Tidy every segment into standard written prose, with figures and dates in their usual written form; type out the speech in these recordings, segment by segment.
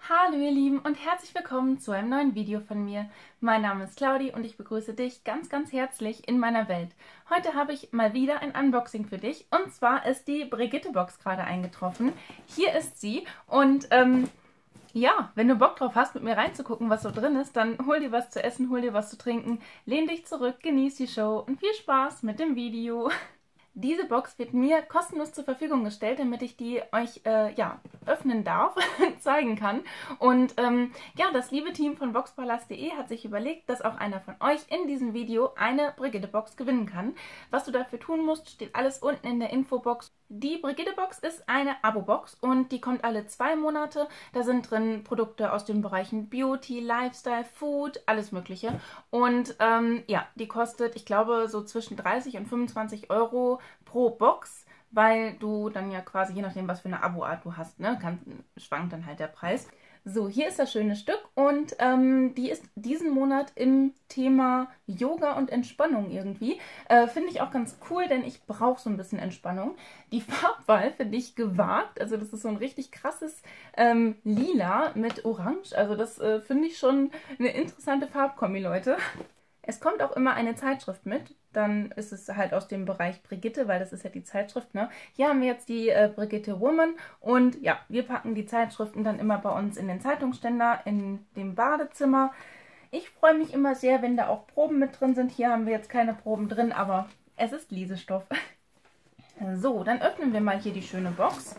Hallo ihr Lieben und herzlich willkommen zu einem neuen Video von mir. Mein Name ist Claudi und ich begrüße dich ganz herzlich in meiner Welt. Heute habe ich mal wieder ein Unboxing für dich und zwar ist die Brigitte-Box gerade eingetroffen. Hier ist sie und ja, wenn du Bock drauf hast, mit mir reinzugucken, was so drin ist, dann hol dir was zu essen, hol dir was zu trinken, lehn dich zurück, genieß die Show und viel Spaß mit dem Video. Diese Box wird mir kostenlos zur Verfügung gestellt, damit ich die euch öffnen darf, zeigen kann. Und ja, das liebe Team von boxpalast.de hat sich überlegt, dass auch einer von euch in diesem Video eine Brigitte-Box gewinnen kann. Was du dafür tun musst, steht alles unten in der Infobox. Die Brigitte-Box ist eine Abo-Box und die kommt alle 2 Monate. Da sind drin Produkte aus den Bereichen Beauty, Lifestyle, Food, alles mögliche. Und ja, die kostet, ich glaube, so zwischen 30 und 25 Euro pro Box, weil du dann ja quasi, je nachdem, was für eine Abo-Art du hast, ne, schwankt dann halt der Preis. So, hier ist das schöne Stück und die ist diesen Monat im Thema Yoga und Entspannung irgendwie. Finde ich auch ganz cool, denn ich brauche so ein bisschen Entspannung. Die Farbwahl finde ich gewagt, also das ist so ein richtig krasses Lila mit Orange. Also das finde ich schon eine interessante Farbkombi, Leute. Es kommt auch immer eine Zeitschrift mit, dann ist es halt aus dem Bereich Brigitte, weil das ist ja die Zeitschrift, ne? Hier haben wir jetzt die Brigitte Woman und ja, wir packen die Zeitschriften dann immer bei uns in den Zeitungsständer, in dem Badezimmer. Ich freue mich immer sehr, wenn da auch Proben mit drin sind. Hier haben wir jetzt keine Proben drin, aber es ist Lesestoff. So, dann öffnen wir mal hier die schöne Box.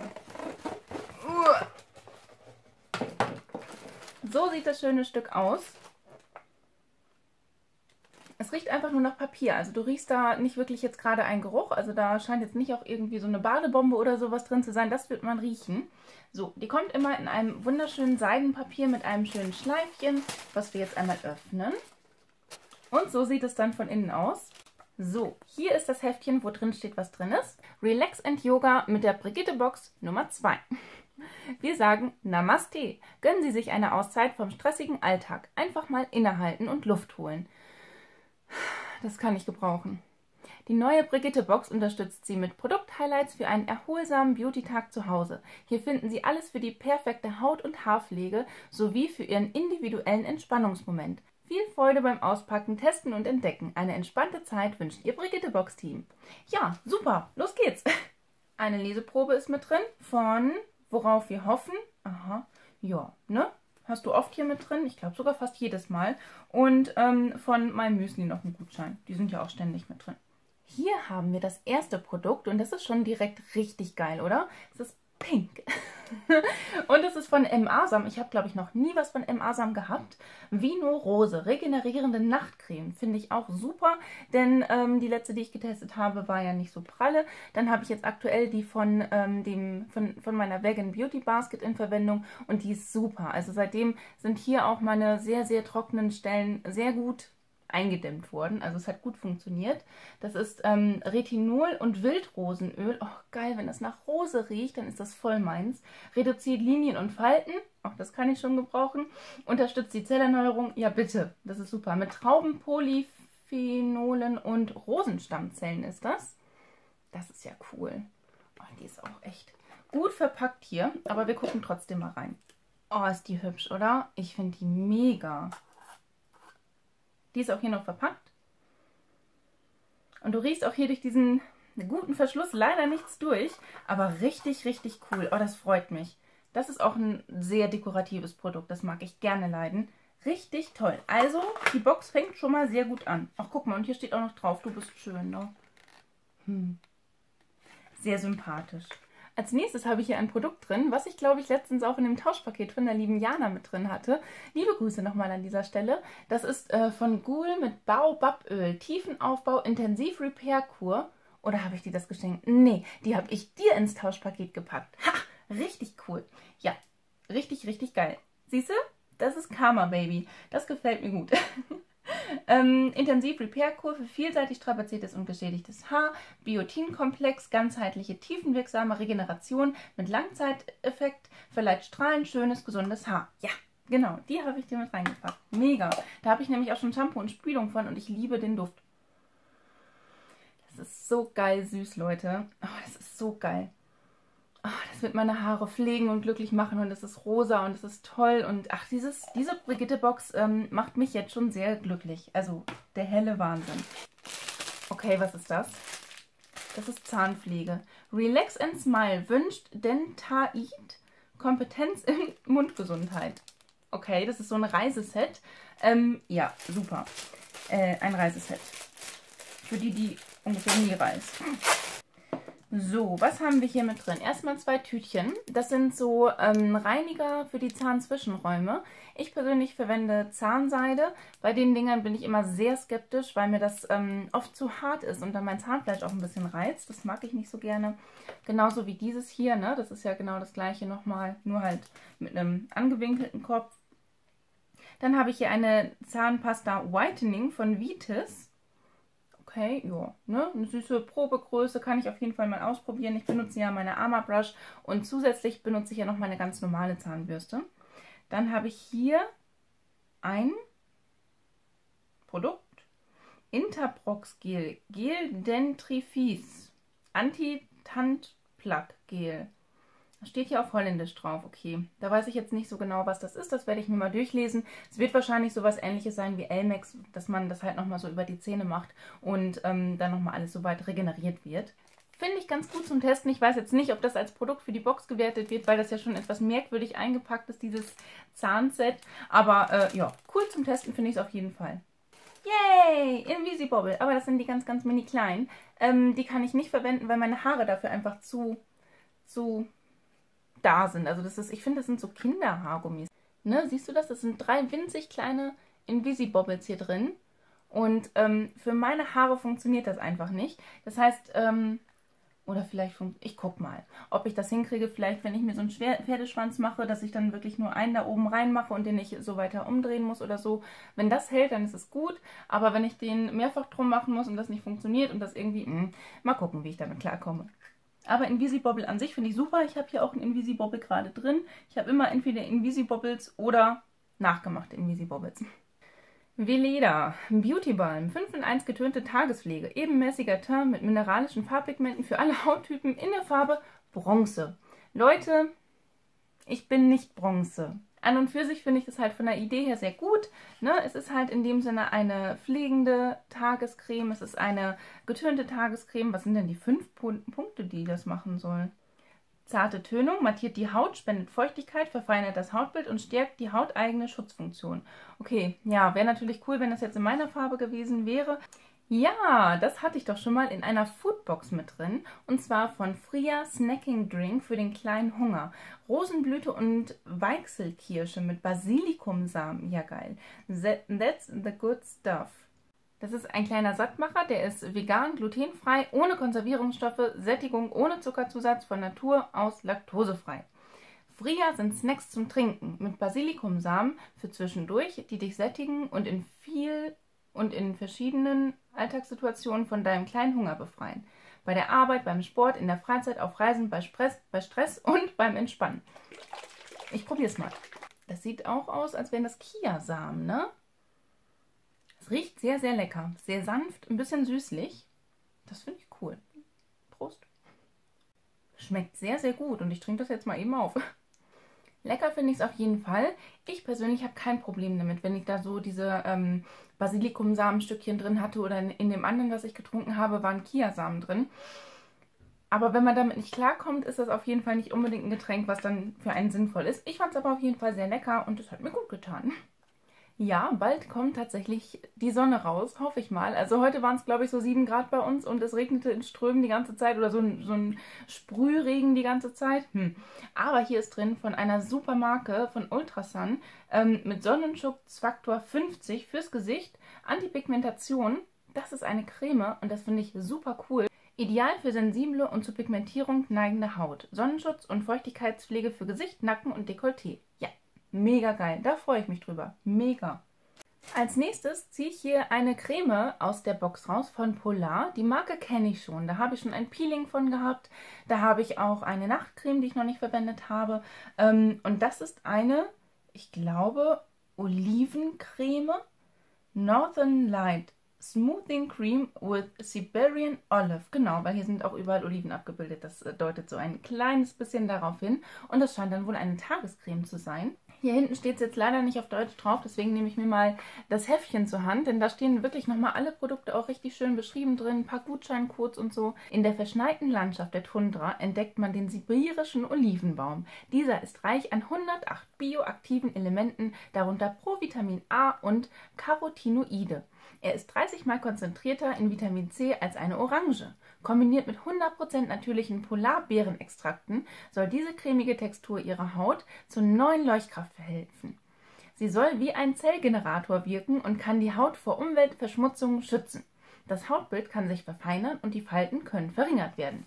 So sieht das schöne Stück aus. Es riecht einfach nur nach Papier, also du riechst da nicht wirklich jetzt gerade einen Geruch, also da scheint jetzt nicht auch irgendwie so eine Badebombe oder sowas drin zu sein, das wird man riechen. So, die kommt immer in einem wunderschönen Seidenpapier mit einem schönen Schleifchen, was wir jetzt einmal öffnen. Und so sieht es dann von innen aus. So, hier ist das Heftchen, wo drin steht, was drin ist. Relax and Yoga mit der Brigitte-Box Nummer 2. Wir sagen Namaste. Gönnen Sie sich eine Auszeit vom stressigen Alltag. Einfach mal innehalten und Luft holen. Das kann ich gebrauchen. Die neue Brigitte-Box unterstützt Sie mit Produkt-Highlights für einen erholsamen Beauty-Tag zu Hause. Hier finden Sie alles für die perfekte Haut- und Haarpflege sowie für Ihren individuellen Entspannungsmoment. Viel Freude beim Auspacken, Testen und Entdecken. Eine entspannte Zeit wünscht Ihr Brigitte-Box-Team. Ja, super, los geht's. Eine Leseprobe ist mit drin von Worauf wir hoffen. Aha, ja, ne? Hast du oft hier mit drin, ich glaube sogar fast jedes Mal. Und von meinem Müsli noch ein Gutschein. Die sind ja auch ständig mit drin. Hier haben wir das erste Produkt und das ist schon direkt richtig geil, oder? Es ist pink. Und es ist von M. Asam. Ich habe, glaube ich, noch nie was von M. Asam gehabt. Vino Rose, regenerierende Nachtcreme. Finde ich auch super, denn die letzte, die ich getestet habe, war ja nicht so pralle. Dann habe ich jetzt aktuell die von meiner Vegan Beauty Basket in Verwendung und die ist super. Also seitdem sind hier auch meine sehr trockenen Stellen sehr gut eingedämmt worden. Also es hat gut funktioniert. Das ist Retinol und Wildrosenöl. Oh, geil, wenn das nach Rose riecht, dann ist das voll meins. Reduziert Linien und Falten. Auch das kann ich schon gebrauchen. Unterstützt die Zellerneuerung. Ja, bitte. Das ist super. Mit Traubenpolyphenolen und Rosenstammzellen ist das. Das ist ja cool. Oh, die ist auch echt gut verpackt hier. Aber wir gucken trotzdem mal rein. Oh, ist die hübsch, oder? Ich finde die mega. Die ist auch hier noch verpackt. Und du riechst auch hier durch diesen guten Verschluss leider nichts durch. Aber richtig cool. Oh, das freut mich. Das ist auch ein sehr dekoratives Produkt. Das mag ich gerne leiden. Richtig toll. Also, die Box fängt schon mal sehr gut an. Ach, guck mal, und hier steht auch noch drauf, du bist schön, ne? Sehr sympathisch. Als nächstes habe ich hier ein Produkt drin, was ich, glaube ich, letztens auch in dem Tauschpaket von der lieben Jana mit drin hatte. Liebe Grüße nochmal an dieser Stelle. Das ist von Ghoul mit Baobaböl. Tiefenaufbau, Intensiv-Repair-Kur. Oder habe ich dir das geschenkt? Nee, die habe ich dir ins Tauschpaket gepackt. Ha, richtig cool. Ja, richtig geil. Siehst du? Das ist Karma, Baby. Das gefällt mir gut. Intensiv-Repair-Kur für vielseitig strapaziertes und geschädigtes Haar, Biotin-Komplex, ganzheitliche tiefenwirksame Regeneration mit Langzeiteffekt, verleiht strahlend schönes, gesundes Haar. Ja, genau, die habe ich dir mit reingepackt. Mega. Da habe ich nämlich auch schon Shampoo und Spülung von und ich liebe den Duft. Das ist so geil süß, Leute. Oh, das ist so geil. das wird meine Haare pflegen und glücklich machen und es ist rosa und es ist toll. Und ach, diese Brigitte-Box macht mich jetzt schon sehr glücklich. Also der helle Wahnsinn. Okay, was ist das? Das ist Zahnpflege. Relax and Smile wünscht Dentaid Kompetenz in Mundgesundheit. Okay, das ist so ein Reiseset. Ja, super. Ein Reiseset. Für die ungefähr nie reisen. So, was haben wir hier mit drin? Erstmal 2 Tütchen. Das sind so Reiniger für die Zahnzwischenräume. Ich persönlich verwende Zahnseide. Bei den Dingern bin ich immer sehr skeptisch, weil mir das oft zu hart ist und dann mein Zahnfleisch auch ein bisschen reizt. Das mag ich nicht so gerne. Genauso wie dieses hier, ne? Das ist ja genau das gleiche nochmal, nur halt mit einem angewinkelten Kopf. Dann habe ich hier eine Zahnpasta Whitening von Vitis. Okay, ja, ne? Eine süße Probegröße kann ich auf jeden Fall mal ausprobieren. Ich benutze ja meine Armor Brush und zusätzlich benutze ich ja noch meine ganz normale Zahnbürste. Dann habe ich hier ein Produkt. Interprox Gel. Gel Dentrifis. Anti-Tand-Plug Gel. Das steht hier auf Holländisch drauf, okay. Da weiß ich jetzt nicht so genau, was das ist. Das werde ich mir mal durchlesen. Es wird wahrscheinlich sowas Ähnliches sein wie Elmex, dass man das halt nochmal so über die Zähne macht und dann nochmal alles so weit regeneriert wird. Finde ich ganz gut zum Testen. Ich weiß jetzt nicht, ob das als Produkt für die Box gewertet wird, weil das ja schon etwas merkwürdig eingepackt ist, dieses Zahnset. Aber ja, cool zum Testen finde ich es auf jeden Fall. Yay! Invisibobble. Aber das sind die ganz, ganz mini kleinen. Die kann ich nicht verwenden, weil meine Haare dafür einfach zu da sind. Also das ist, ich finde, das sind so Kinderhaargummis. Ne, siehst du das? Das sind 3 winzig kleine Invisibobbles hier drin. Und für meine Haare funktioniert das einfach nicht. Das heißt, oder vielleicht, ich guck mal, ob ich das hinkriege, vielleicht, wenn ich mir so einen Pferdeschwanz mache, dass ich dann wirklich nur einen da oben reinmache und den nicht so weiter umdrehen muss oder so. Wenn das hält, dann ist es gut. Aber wenn ich den mehrfach drum machen muss und das nicht funktioniert und das irgendwie, mal gucken, wie ich damit klarkomme. Aber Invisibobble an sich finde ich super. Ich habe hier auch ein Invisibobble gerade drin. Ich habe immer entweder Invisibobbles oder nachgemachte Invisibobbles. Veleda Beauty Balm 5 in 1 getönte Tagespflege. Ebenmäßiger Teint mit mineralischen Farbpigmenten für alle Hauttypen in der Farbe Bronze. Leute, ich bin nicht Bronze. An und für sich finde ich das halt von der Idee her sehr gut. Ne? Es ist halt in dem Sinne eine pflegende Tagescreme. Es ist eine getönte Tagescreme. Was sind denn die 5 Punkte, die das machen soll? Zarte Tönung, mattiert die Haut, spendet Feuchtigkeit, verfeinert das Hautbild und stärkt die hauteigene Schutzfunktion. Okay, ja, wäre natürlich cool, wenn das jetzt in meiner Farbe gewesen wäre. Ja, das hatte ich doch schon mal in einer Foodbox mit drin. Und zwar von Fria Snacking Drink für den kleinen Hunger. Rosenblüte und Weichselkirsche mit Basilikumsamen. Ja, geil. That's the good stuff. Das ist ein kleiner Sattmacher, der ist vegan, glutenfrei, ohne Konservierungsstoffe, Sättigung, ohne Zuckerzusatz, von Natur aus laktosefrei. Fria sind Snacks zum Trinken mit Basilikumsamen für zwischendurch, die dich sättigen und in verschiedenen Alltagssituationen von deinem kleinen Hunger befreien. Bei der Arbeit, beim Sport, in der Freizeit, auf Reisen, bei Stress und beim Entspannen. Ich probiere es mal. Das sieht auch aus, als wären das Kiasamen, ne? Es riecht sehr, sehr lecker. Sehr sanft, ein bisschen süßlich. Das finde ich cool. Prost. Schmeckt sehr, sehr gut und ich trinke das jetzt mal eben auf. Lecker finde ich es auf jeden Fall. Ich persönlich habe kein Problem damit, wenn ich da so diese Basilikumsamenstückchen drin hatte oder in dem anderen, was ich getrunken habe, waren Kiasamen drin. Aber wenn man damit nicht klarkommt, ist das auf jeden Fall nicht unbedingt ein Getränk, was dann für einen sinnvoll ist. Ich fand es aber auf jeden Fall sehr lecker und es hat mir gut getan. Ja, bald kommt tatsächlich die Sonne raus, hoffe ich mal. Also heute waren es, glaube ich, so 7 Grad bei uns und es regnete in Strömen die ganze Zeit oder so ein Sprühregen die ganze Zeit. Aber hier ist drin von einer super Marke von Ultrasun mit Sonnenschutzfaktor 50 fürs Gesicht, Antipigmentation. Das ist eine Creme und das finde ich super cool. Ideal für sensible und zur Pigmentierung neigende Haut. Sonnenschutz und Feuchtigkeitspflege für Gesicht, Nacken und Dekolleté. Ja. Mega geil, da freue ich mich drüber. Mega. Als nächstes ziehe ich hier eine Creme aus der Box raus von Polar. Die Marke kenne ich schon. Da habe ich schon ein Peeling von gehabt. Da habe ich auch eine Nachtcreme, die ich noch nicht verwendet habe. Und das ist eine, ich glaube, Olivencreme. Northern Light Smoothing Cream with Siberian Olive. Genau, weil hier sind auch überall Oliven abgebildet. Das deutet so ein kleines bisschen darauf hin. Und das scheint dann wohl eine Tagescreme zu sein. Hier hinten steht es jetzt leider nicht auf Deutsch drauf, deswegen nehme ich mir mal das Heftchen zur Hand, denn da stehen wirklich nochmal alle Produkte auch richtig schön beschrieben drin, ein paar Gutscheincodes und so. In der verschneiten Landschaft der Tundra entdeckt man den sibirischen Olivenbaum. Dieser ist reich an 108 bioaktiven Elementen, darunter Provitamin A und Carotinoide. Er ist 30 mal konzentrierter in Vitamin C als eine Orange. Kombiniert mit 100% natürlichen Polarbeerenextrakten soll diese cremige Textur ihrer Haut zur neuen Leuchtkraft verhelfen. Sie soll wie ein Zellgenerator wirken und kann die Haut vor Umweltverschmutzungen schützen. Das Hautbild kann sich verfeinern und die Falten können verringert werden.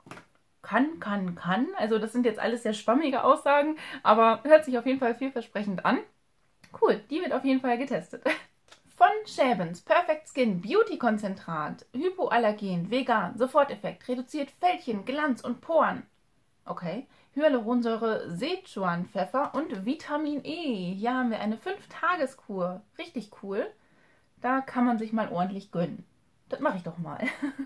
Kann. Also das sind jetzt alles sehr schwammige Aussagen, aber hört sich auf jeden Fall vielversprechend an. Cool, die wird auf jeden Fall getestet. Von Schäbens Perfect Skin Beauty Konzentrat, Hypoallergen, vegan, Soforteffekt, reduziert Fältchen, Glanz und Poren. Okay. Hyaluronsäure, Sichuan-Pfeffer und Vitamin E. Hier haben wir eine 5-Tageskur. Richtig cool. Da kann man sich mal ordentlich gönnen. Das mache ich doch mal.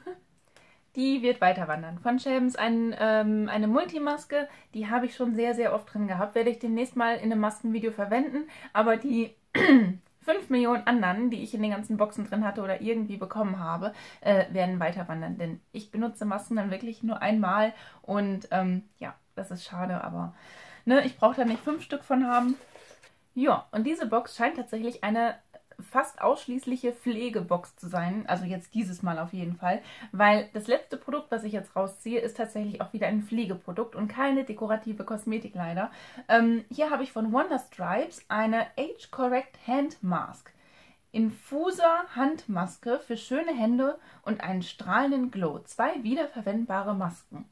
Die wird weiter wandern. Von Schäbens eine Multimaske. Die habe ich schon sehr, sehr oft drin gehabt. Werde ich demnächst mal in einem Maskenvideo verwenden. Aber die 5 Millionen anderen, die ich in den ganzen Boxen drin hatte oder irgendwie bekommen habe, werden weiter wandern. Denn ich benutze Masken dann wirklich nur einmal. Und ja, das ist schade. Aber ne, ich brauche da nicht 5 Stück von haben. Ja, und diese Box scheint tatsächlich eine fast ausschließliche Pflegebox zu sein, also jetzt dieses Mal auf jeden Fall, weil das letzte Produkt, was ich jetzt rausziehe, ist tatsächlich auch wieder ein Pflegeprodukt und keine dekorative Kosmetik leider. Hier habe ich von Wonder Stripes eine Age Correct Hand Mask. Infuser Handmaske für schöne Hände und einen strahlenden Glow. 2 wiederverwendbare Masken.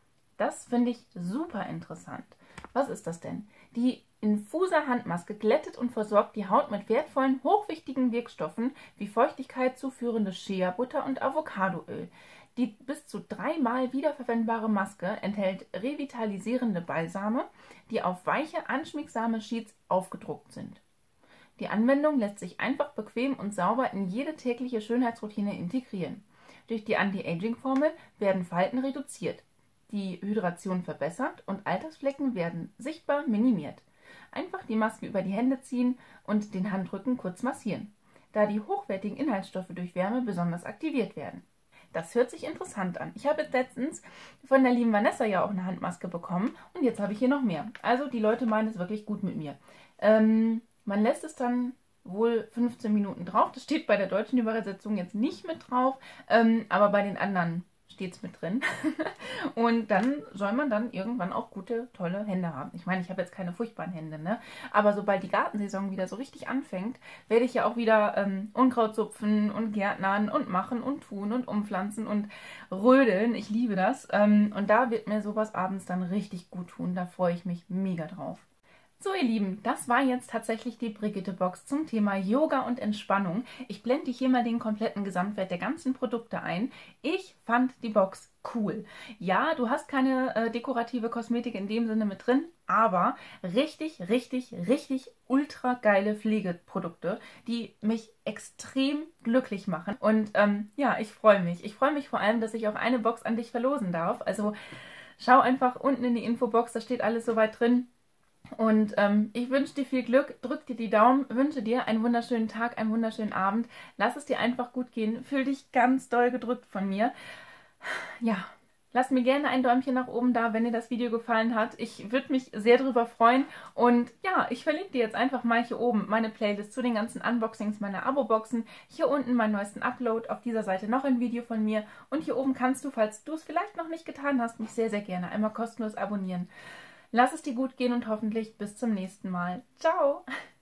Das finde ich super interessant. Was ist das denn? Die Infuser Handmaske glättet und versorgt die Haut mit wertvollen, hochwichtigen Wirkstoffen wie Feuchtigkeit zuführende Shea-Butter und Avocadoöl. Die bis zu 3-mal wiederverwendbare Maske enthält revitalisierende Balsame, die auf weiche, anschmiegsame Sheets aufgedruckt sind. Die Anwendung lässt sich einfach, bequem und sauber in jede tägliche Schönheitsroutine integrieren. Durch die Anti-Aging-Formel werden Falten reduziert, die Hydration verbessert und Altersflecken werden sichtbar minimiert. Einfach die Maske über die Hände ziehen und den Handrücken kurz massieren, da die hochwertigen Inhaltsstoffe durch Wärme besonders aktiviert werden. Das hört sich interessant an. Ich habe jetzt letztens von der lieben Vanessa ja auch eine Handmaske bekommen und jetzt habe ich hier noch mehr. Also die Leute meinen es wirklich gut mit mir. Man lässt es dann wohl 15 Minuten drauf. Das steht bei der deutschen Übersetzung jetzt nicht mit drauf, aber bei den anderen steht es mit drin. Und dann soll man dann irgendwann auch gute, tolle Hände haben. Ich meine, ich habe jetzt keine furchtbaren Hände, ne? Aber sobald die Gartensaison wieder so richtig anfängt, werde ich ja auch wieder Unkraut zupfen und gärtnern und machen und tun und umpflanzen und rödeln. Ich liebe das. Und da wird mir sowas abends dann richtig gut tun. Da freue ich mich mega drauf. So ihr Lieben, das war jetzt tatsächlich die Brigitte-Box zum Thema Yoga und Entspannung. Ich blende hier mal den kompletten Gesamtwert der ganzen Produkte ein. Ich fand die Box cool. Ja, du hast keine dekorative Kosmetik in dem Sinne mit drin, aber richtig ultra geile Pflegeprodukte, die mich extrem glücklich machen. Und ja, ich freue mich. Ich freue mich vor allem, dass ich auch eine Box an dich verlosen darf. Also schau einfach unten in die Infobox, da steht alles soweit drin. Und ich wünsche dir viel Glück, drück dir die Daumen, wünsche dir einen wunderschönen Tag, einen wunderschönen Abend. Lass es dir einfach gut gehen, fühl dich ganz doll gedrückt von mir. Ja, lass mir gerne ein Däumchen nach oben da, wenn dir das Video gefallen hat. Ich würde mich sehr darüber freuen. Und ja, ich verlinke dir jetzt einfach mal hier oben meine Playlist zu den ganzen Unboxings meiner Abo-Boxen. Hier unten meinen neuesten Upload, auf dieser Seite noch ein Video von mir. Und hier oben kannst du, falls du es vielleicht noch nicht getan hast, mich sehr gerne einmal kostenlos abonnieren. Lass es dir gut gehen und hoffentlich bis zum nächsten Mal. Ciao!